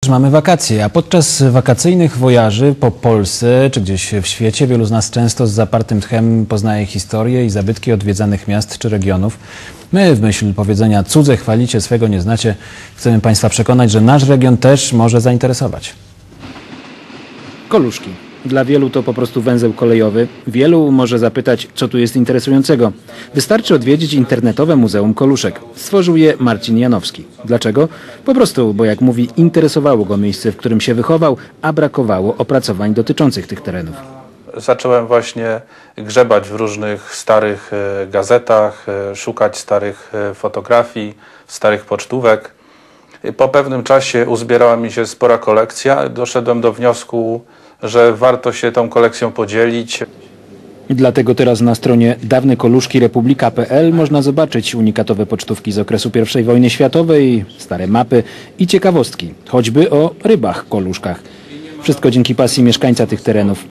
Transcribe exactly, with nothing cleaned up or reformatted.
Mamy wakacje, a podczas wakacyjnych wojaży po Polsce czy gdzieś w świecie wielu z nas często z zapartym tchem poznaje historię i zabytki odwiedzanych miast czy regionów. My w myśl powiedzenia cudze chwalicie, swego nie znacie, chcemy Państwa przekonać, że nasz region też może zainteresować. Koluszki. Dla wielu to po prostu węzeł kolejowy. Wielu może zapytać, co tu jest interesującego. Wystarczy odwiedzić internetowe Muzeum Koluszek. Stworzył je Marcin Janowski. Dlaczego? Po prostu, bo jak mówi, interesowało go miejsce, w którym się wychował, a brakowało opracowań dotyczących tych terenów. Zacząłem właśnie grzebać w różnych starych gazetach, szukać starych fotografii, starych pocztówek. Po pewnym czasie uzbierała mi się spora kolekcja. Doszedłem do wniosku, że warto się tą kolekcją podzielić. Dlatego teraz na stronie dawne koluszki republika kropka p l można zobaczyć unikatowe pocztówki z okresu pierwszej wojny światowej, stare mapy i ciekawostki, choćby o rybach koluszkach. Wszystko dzięki pasji mieszkańca tych terenów.